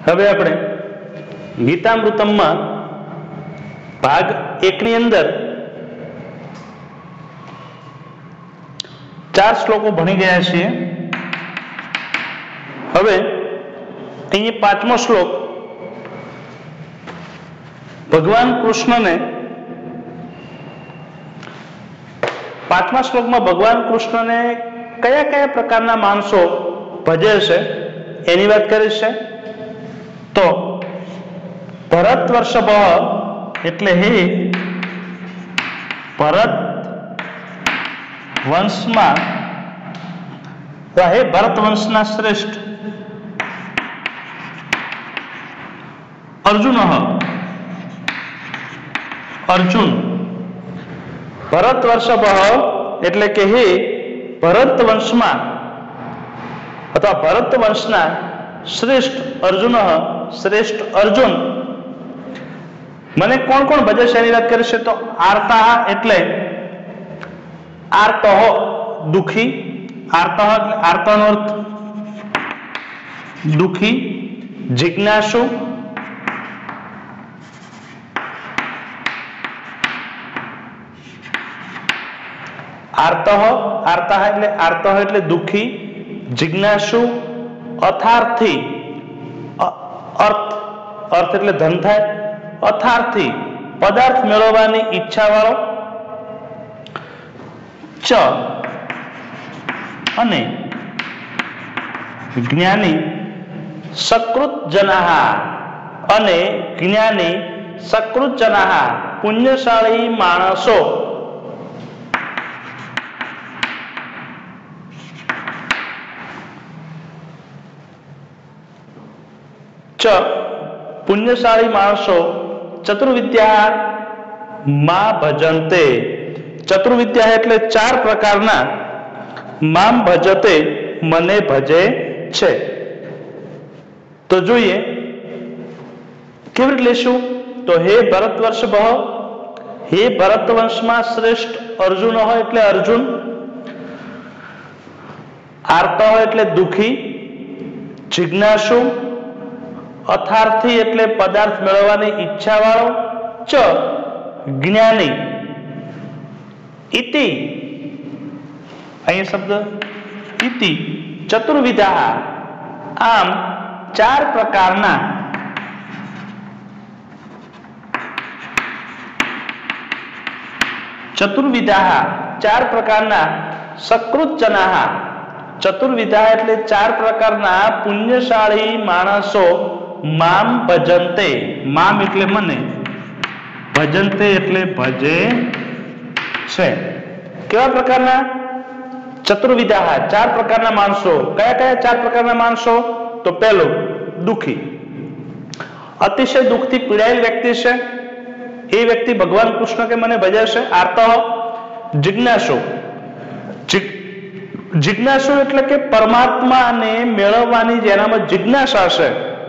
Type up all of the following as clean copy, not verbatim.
હવે આપણે ગીતામૃતમમાં ભાગ 1 ની અંદર 4 શ્લોકો ભણી ગયા છીએ. હવે અહીં 5મો શ્લોક ભગવાન કૃષ્ણને 5મા શ્લોકમાં ભગવાન કૃષ્ણને કયા કયા પ્રકારના માણસો ભજે છે એની વાત કરી છે. તો ભરત વર્ષભ એટલે હે ભરત વંશમાં હે ભરત વંશના શ્રેષ્ઠ અર્જુન અર્જુન ભરત વર્ષભ એટલે કે હે ભરત વંશમાં અથવા ભરત વંશના શ્રેષ્ઠ અર્જુન શ્રેષ્ઠ અર્જુન મને કોણ કોણ ભજે છે એની વાત કરી છે. તો આર્તા એટલે આર્તઃ દુખી, આર્તઃ એટલે આર્તનો અર્થ દુખી, જિજ્ઞાસુ આર્તઃ એટલે દુખી, જિજ્ઞાસુ, અથાર્થી અર્થ એટલે ધન થાય, અથાર્થી પદાર્થ મેળવવાની ઈચ્છા વાળો, ચ અને જ્ઞાની સકૃત જનાહા અને જ્ઞાની સકૃત જનાહા પુણ્યશાળી માણસો પુણ્યશાળી માણસો ચતુર્વિદ્યા માં ભજંતે. ચતુર્વિદ્યા એટલે 4 પ્રકારના મામ ભજતે મને ભજે છે. તો જોઈએ કેવી રીતે લેશું. તો હે ભરત વર્ષભ, હે ભરત વંશમાં શ્રેષ્ઠ અર્જુન હોય એટલે અર્જુન, આર્ત હોય એટલે દુખી, જિજ્ઞાસુ અથાર્થી એટલે પદાર્થ મેળવવાની ઈચ્છા વાળો, ચ જ્ઞાની, ઇતિ અહીં શબ્દ ઇતિ ચતુર્વિધા આમ 4 પ્રકારના ચતુર્વિધા 4 પ્રકારના સકૃત જનાહા. ચતુર્વિધા એટલે 4 પ્રકારના પુણ્યશાળી માણસો મામ ભજંતે, મામ એટલે મને, ભજંતે એટલે ભજે છે. કેવા પ્રકારના? ચતુર્વિધા 4 પ્રકારના માણસો. કયા કયા 4 પ્રકારના માણસો? તો પહેલું દુખી, અતિશય દુઃખથી પીડાયેલ વ્યક્તિ છે એ વ્યક્તિ ભગવાન કૃષ્ણ કે મને ભજે છે. આર્ત, જિજ્ઞાસુ, જિજ્ઞાસુ એટલે કે પરમાત્માને મેળવવાની જેનામાં જિજ્ઞાસા છે,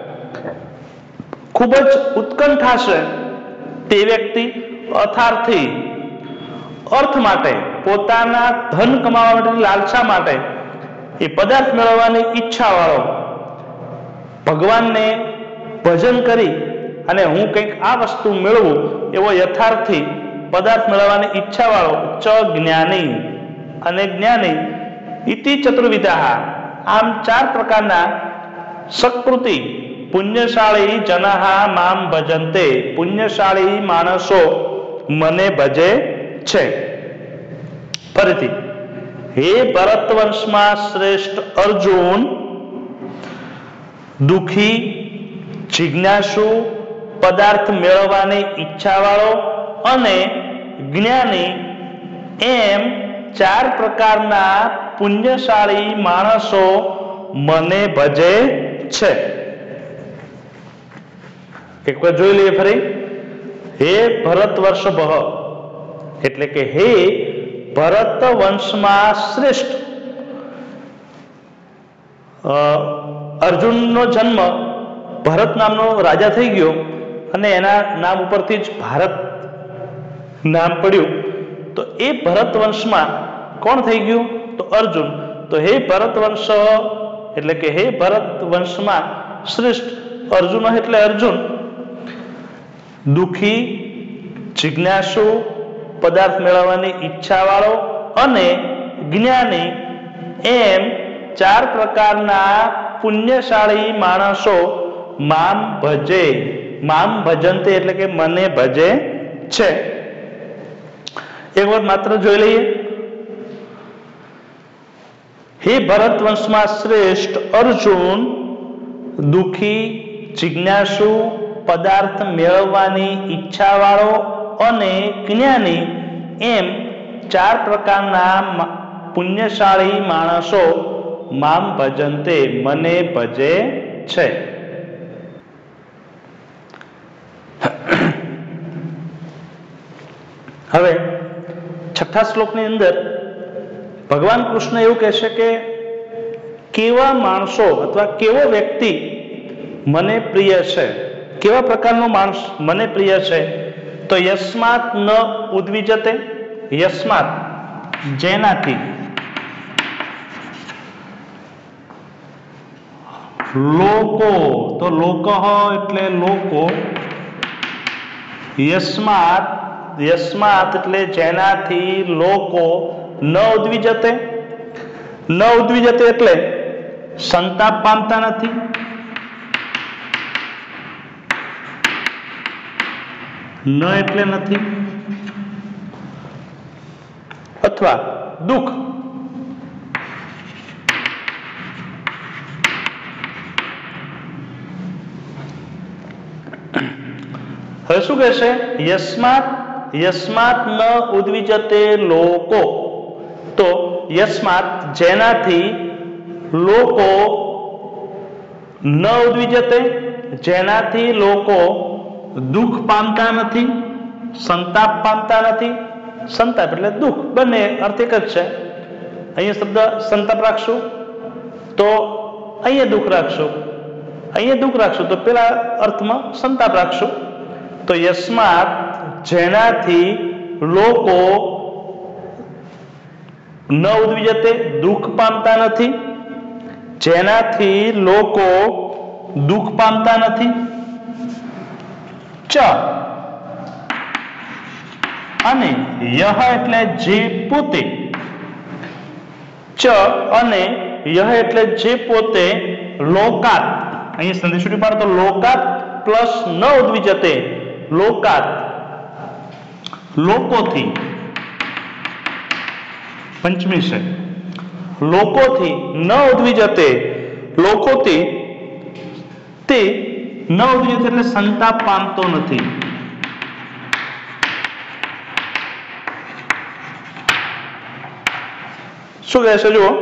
ખૂબ જ ઉત્કંઠા છે તે વ્યક્તિ. અથાર્થી અર્થ માટે, પોતાના ધન કમાવા માટેની લાલસા માટે, એ પદાર્થ મેળવવાની ઈચ્છા વાળો, ભગવાનને ભજન કરી અને હું કંઈક આ વસ્તુ મેળવું એવો યથાર્થી પદાર્થ મેળવવાની ઈચ્છા વાળો, ચ જ્ઞાની અને જ્ઞાની, ઇતિ ચતુર્વિધા આમ 4 પ્રકારના સકૃતિ પુણ્યશાળી જનાહા મામ ભજંતે, પુણ્યશાળી માણસો મને ભજે છે. ફરીથી હે ભરત વંશમાં શ્રેષ્ઠ અર્જુન, દુખી, જિજ્ઞાસુ, પદાર્થ મેળવવાની ઈચ્છા વાળો અને જ્ઞાની એમ 4 પ્રકારના પુણ્યશાળી માણસો મને ભજે છે. એક વાર જોઈ લઈએ ફરી. હે ભરત વર્ષભ એટલે કે હે ભરત વંશમાં શ્રેષ્ઠ અર્જુનનો જન્મ ભરત નામનો રાજા થઈ ગયો અને એના નામ ઉપરથી જ ભારત નામ પડ્યું. તો એ ભરત વંશમાં કોણ થઈ ગયું? તો અર્જુન. તો હે ભરત વંશ એટલે કે હે ભરત વંશમાં શ્રેષ્ઠ અર્જુન એટલે અર્જુન, દુઃખી, જિજ્ઞાસુ, પદાર્થ મેળવવાની ઈચ્છા વાળો અને જ્ઞાની એમ ચાર પ્રકારના પુણ્યશાળી માણસો મામ ભજે, મામ ભજંતે એટલે કે મને ભજે છે. એક વાર માત્ર જોઈ લઈએ. હે ભરત વંશમાં શ્રેષ્ઠ અર્જુન, દુઃખી, જિજ્ઞાસુ, પદાર્થ મેળવવાની ઈચ્છા વાળો અને જ્ઞાની એમ ચાર પ્રકારના પુણ્યશાળી માણસો મામ ભજંતે મને ભજે છે. હવે છઠ્ઠા શ્લોકની અંદર ભગવાન કૃષ્ણ એવું કહેશે કે કેવા માણસો અથવા કેવો વ્યક્તિ મને પ્રિય છે, કેવા પ્રકારનો માણસ મને પ્રિય છે. તો યસ્માત ન ઉદ્વિજતે, યસ્માત જેનાથી, લોકો તો લોક એટલે લોકો, યસ્માત, યસ્માત એટલે જેનાથી લોકો ન ઉદ્વિજતે, ન ઉદ્વિજતે એટલે સંતાપ પામતા નથી, ન એટલે નથી, અથવા દુઃખ, હવે શું કહેશે? યસ્માત, યસ્માત ન ઉદ્વિજતે લોકો, તો યસ્માત જેનાથી લોકો ન ઉદ્વિજતે જેનાથી લોકો દુઃખ પામતા નથી, સંતાપ પામતા નથી. સંતાપ એટલે દુઃખ, બંને અર્થ એક જ છે. અહીંયા શબ્દ સંતાપ રાખશું તો અહીંયા દુઃખ રાખશું, અહીંયા દુઃખ રાખશું તો પેલા અર્થમાં સંતાપ રાખશું. તો યસ્માત જેનાથી લોકો ન ઉદ્વિજતે દુઃખ પામતા નથી, જેનાથી લોકો દુઃખ પામતા નથી. ચ અને યહ એટલે જે પોતે, ચ અને યહ એટલે જે પોતે લોકાત, અહીં સંદેશ પાડો તો લોકાત પ્લસ ન ઉદ્વિજતે, લોકાત લોકોથી, પંચમી છે, લોકોથી ન ઉદ્વિજતે, લોકોથી તે ન ઉદ્વિજતે એટલે સંતાપ પામતો નથી. શું કહે છે જુઓ?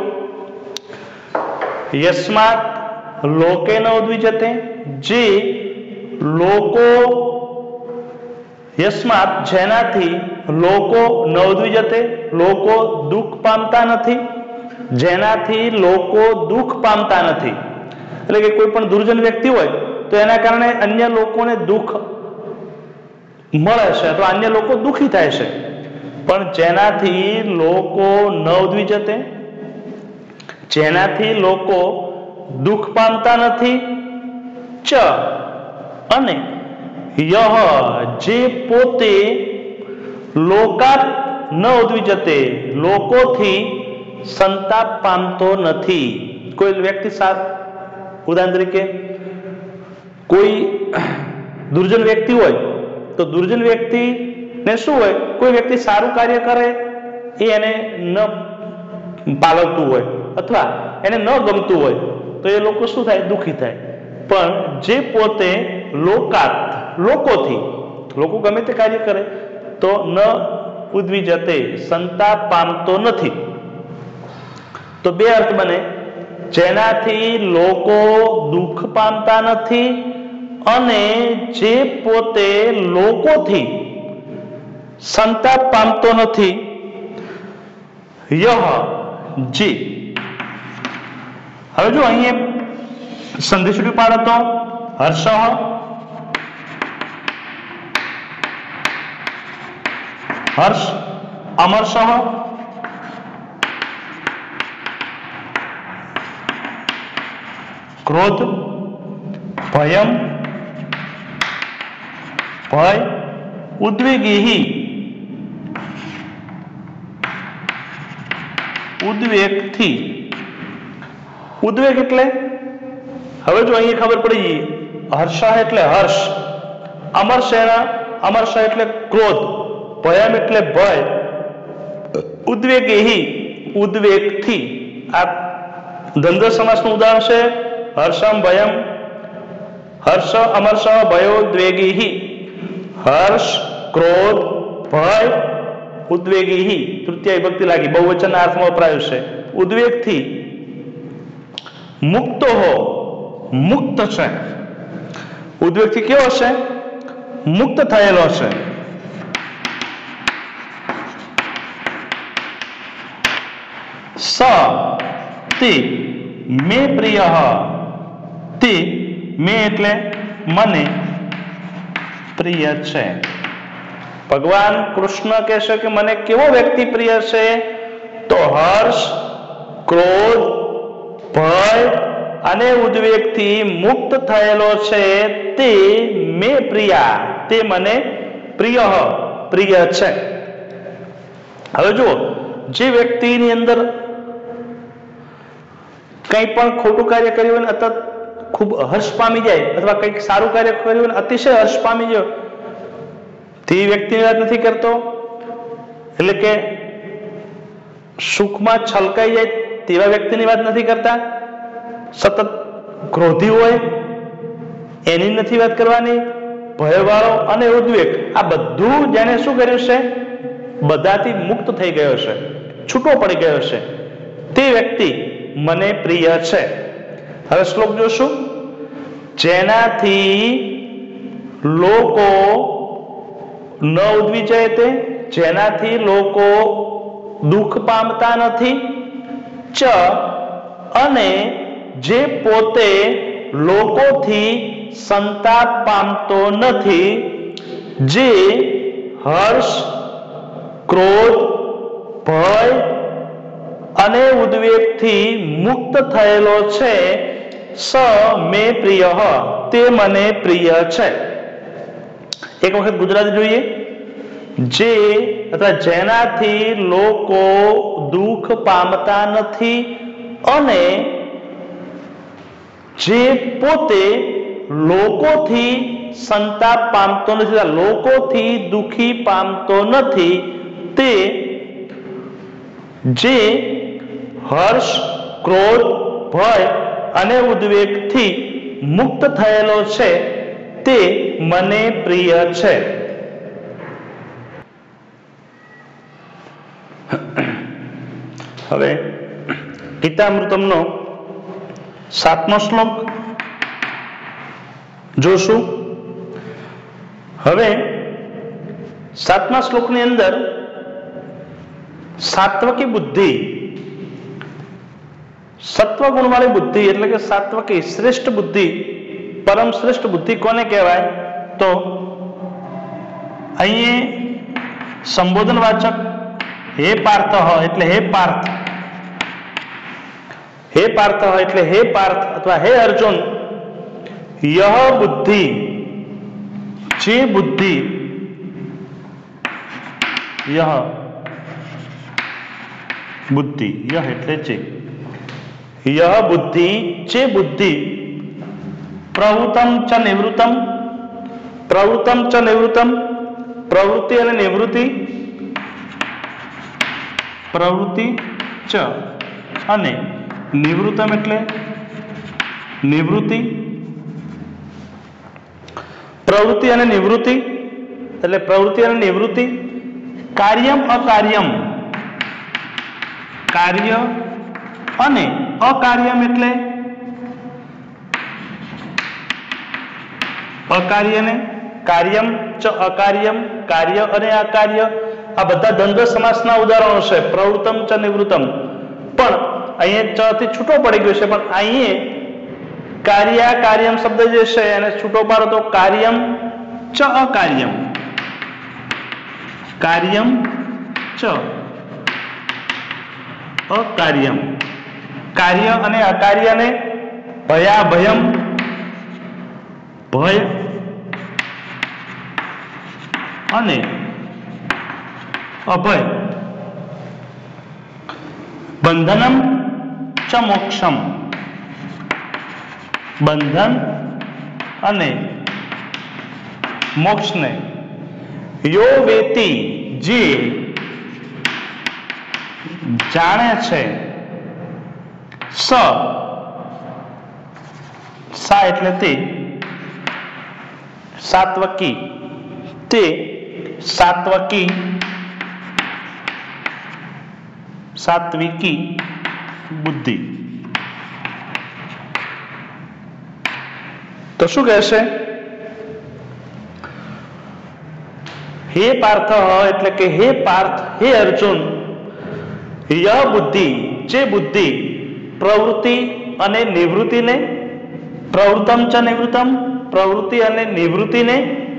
યસ્માત લોકે ન ઉદ્વિજતે, જે લોકો, યસ્માત જેનાથી લોકો ન ઉદ્વિજતે લોકો દુઃખ પામતા નથી, જેનાથી લોકો દુઃખ પામતા નથી. એટલે કે કોઈ પણ દુર્જન વ્યક્તિ હોય તો એના કારણે અન્ય લોકોને દુઃખ મળે છે અથવા અન્ય લોકો દુઃખી થાય છે. પણ જેનાથી લોકો ન ઉદ્વિજતે, જેનાથી લોકો દુઃખ પામતા નથી. ચ અને યહ જે પોતે લોકાત ન ઉદ્વિજતે લોકોથી સંતાપ પામતો નથી. કોઈ વ્યક્તિ ઉદાહરણ તરીકે કોઈ દુર્જન વ્યક્તિ હોય તો દુર્જન વ્યક્તિ ને શું હોય, કોઈ વ્યક્તિ સારું કાર્ય કરે એ એને ન પાલવતું હોય અથવા એને ન ગમતું હોય તો એ લોકો શું થાય? દુઃખી થાય. પણ જે પોતે લોકાત લોકોથી, લોકો ગમે તે કાર્ય કરે તો ન ઉદ્વિજતે સંતાપ પામતો નથી. તો બે અર્થ બને, જેનાથી લોકો દુઃખ પામતા નથી અને જે પોતે લોકોથી સંતાપ પામતો નથી. યહ જે, હવે જો અહીંયા સંદેશ પાડો તો હર્ષ, હર્ષ, અમર્ષ, ક્રોધ, ભયમ ભય, ઉદ્વેગી ઉદ્વેગથી, ઉદ્વેગ એટલે હવે જો અહીં ખબર પડી ગઈ, હર્ષ એટલે હર્ષ, અમર્ષ એટલે ક્રોધ, ભયમ એટલે ભય, ઉદ્વેગી ઉદ્વેગથી. આ દ્વંદ્વ સમાસનું ઉદાહરણ છે હર્ષમ ભયમ, હર્ષ અમર્ષ ભયોદ્વેગી, હર્ષ ક્રોધ ભય ઉદ્વેગી, તૃતીય વિભક્તિ લાગી, બહુવચનના અર્થમાં વપરાયું છે. ઉદ્વેગથી. મુક્તો હો, મુક્ત છે, ઉદ્વેગથી કેવો છે? મુક્ત થયેલો છે. સ તે મે પ્રિય, તે મે એટલે મને પ્રિય છે. ભગવાન કૃષ્ણ કહે છે કે મને કેવો વ્યક્તિ પ્રિય છે? તો હર્ષ, ક્રોધ, ભય અને ઉદ્વેગથી મુક્ત થયેલો છે તે મે પ્રિયા, તે મને પ્રિય છે. હવે જુઓ, જે વ્યક્તિની અંદર કંઈ પણ ખોટું કાર્ય કર્યું હોય અથવા ખૂબ હર્ષ પામી જાય, અથવા કંઈક સારું કાર્ય કર્યું હોય અતિશય હર્ષ પામી જાય, તે વ્યક્તિની વાત નથી કરતો. એટલે કે સુખમાં છલકાઈ જાય તેવા વ્યક્તિની વાત નથી કરતા. સતત ક્રોધી હોય એની નથી વાત કરવાની. ભયવાળો અને ઉદ્વેગ, આ બધું જેને શું કર્યું છે? બધાથી મુક્ત થઈ ગયો છે, છૂટો પડી ગયો છે, તે વ્યક્તિ મને પ્રિય છે. હવે શ્લોક જોશું. જેનાથી લોકો ન ઉદ્વી જાય તે, જેનાથી લોકો દુઃખ પામતા નથી. ચ અને જે પોતે લોકોથી સંતાપ પામતો નથી, જે હર્ષ, ક્રોધ, ભય અને ઉદ્વેગથી મુક્ત થયેલો છે. સ મે પ્રિય, તે મને પ્રિય છે. એક વખત ગુજરાતી જોઈએ. જે અથવા જેનાથી લોકો દુઃખ પામતા નથી અને જે પોતે લોકોથી સંતાપ પામતો નથી, લોકોથી દુઃખી પામતો નથી, તે જે હર્ષ, ક્રોધ, ભય અને ઉદ્વેગથી મુક્ત થયેલો છે તે મને પ્રિય છે. હવે ગીતામૃતમનો 7મો શ્લોક જોશું. હવે 7મા શ્લોકની અંદર સાત્વકી બુદ્ધિ, સત્વગુણ વાળી બુદ્ધિ એટલે કે સાત્વકી શ્રેષ્ઠ બુદ્ધિ, પરમ શ્રેષ્ઠ બુદ્ધિ કોને કહેવાય? તો અહીં સંબોધન વાચક હે પાર્થ એટલે હે પાર્થ, હે પાર્થ એટલે હે પાર્થ અથવા હે અર્જુન, યહ બુદ્ધિ, જે બુદ્ધિ, યહ બુદ્ધિ, યહ એટલે જે, યહ બુદ્ધિ, જે બુદ્ધિ, પ્રવૃત્તમ ચ નિવૃત્તમ, પ્રવૃત્તમ ચ નિવૃત્તમ, પ્રવૃત્તિ અને નિવૃત્તિ, પ્રવૃત્તિ ચ અને નિવૃત્તમ એટલે નિવૃત્તિ, પ્રવૃત્તિ અને નિવૃત્તિ એટલે પ્રવૃત્તિ અને નિવૃત્તિ, કાર્યમ અકાર્યમ, કાર્ય અને અકાર્યમ એટલે અકાર્યને કાર્યમ ચ અકાર્યમ, કાર્ય અને અકાર્ય, આ બધા દ્વંદ્વ સમાસના ઉદાહરણો છે. પ્રવૃત્તમ ચ નિવૃત્તમ, પણ અહીંયા ચ થી છૂટો પડી ગયો છે, પણ અહીંયા કાર્ય કાર્યમ શબ્દ જે છે એને છૂટો પાડો તો કાર્યમ ચ અકાર્યમ, કાર્યમ ચ અકાર્યમ, કાર્ય અને અકાર્યને ભયા ભયમ ભય અને અભય. બંધનમ ચ મોક્ષમ, બંધન અને મોક્ષને. યો વેતી, જે જાણે છે. સા એટલે તે, સાત્વકી, તે સાત્વકી, સાત્વિકી બુદ્ધિ. તો શું કહેશે? હે પાર્થ એટલે કે હે પાર્થ, હે અર્જુન, ય બુદ્ધિ, જે બુદ્ધિ પ્રવૃત્તિ અને નિવૃત્તિને, પ્રવૃત્તમ ચ નિવૃત્તમ, પ્રવૃત્તિ અને નિવૃત્તિને,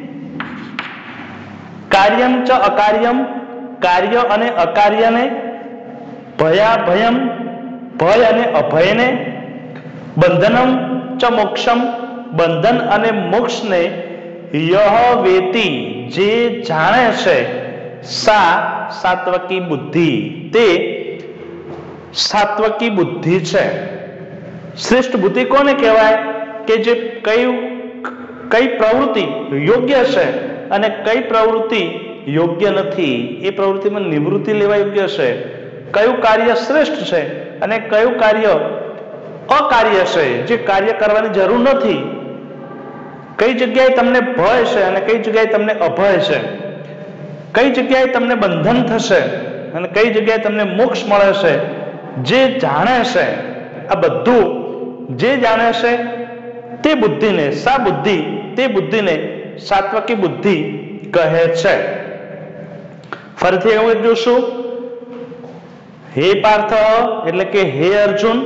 કાર્યમ ચ અકાર્યમ, કાર્ય અને અકાર્યને, ભયાભયમ, ભય અને અભયને, બંધનમ ચ મોક્ષમ, બંધન અને મોક્ષને, યહ વેતી, જે જાણે છે, સા સાત્વકી બુદ્ધિ, તે સાત્વકી બુદ્ધિ છે. શ્રેષ્ઠ બુદ્ધિ કોને કહેવાય? કે જે કઈ પ્રવૃત્તિ યોગ્ય છે અને કઈ પ્રવૃત્તિ યોગ્ય નથી, એ પ્રવૃત્તિમાં નિવૃત્તિ લેવા યોગ્ય છે. કયું કાર્ય શ્રેષ્ઠ છે અને કયું કાર્ય અકાર્ય છે, જે કાર્ય કરવાની જરૂર નથી. કઈ જગ્યાએ તમને ભય છે અને કઈ જગ્યાએ તમને અભય છે, કઈ જગ્યાએ તમને બંધન થશે અને કઈ જગ્યાએ તમને મોક્ષ મળે છે, જે જાણે છે. આ બધું જે જાણે છે તે બુદ્ધિને, સા બુદ્ધિ, તે બુદ્ધિને સાત્વકી બુદ્ધિ કહે છે. ફરીથી એવું જોશું. હે પાર્થ એટલે કે હે અર્જુન,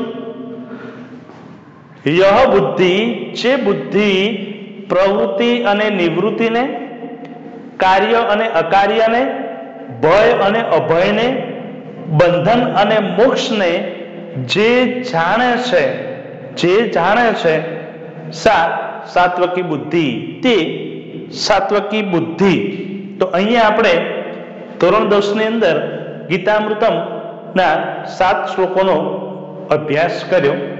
યહ બુદ્ધિ, જે બુદ્ધિ પ્રવૃત્તિ અને નિવૃત્તિને, કાર્ય અને અકાર્યને, ભય અને અભયને, બંધન અને મોક્ષને જે જાણે છે, જે જાણે છે, સા સાત્વકી બુદ્ધિ, તે સાત્વકી બુદ્ધિ. તો અહીંયા આપણે ધોરણ 10 ની અંદર ગીતામૃતમ ના 7 શ્લોકોનો અભ્યાસ કર્યો.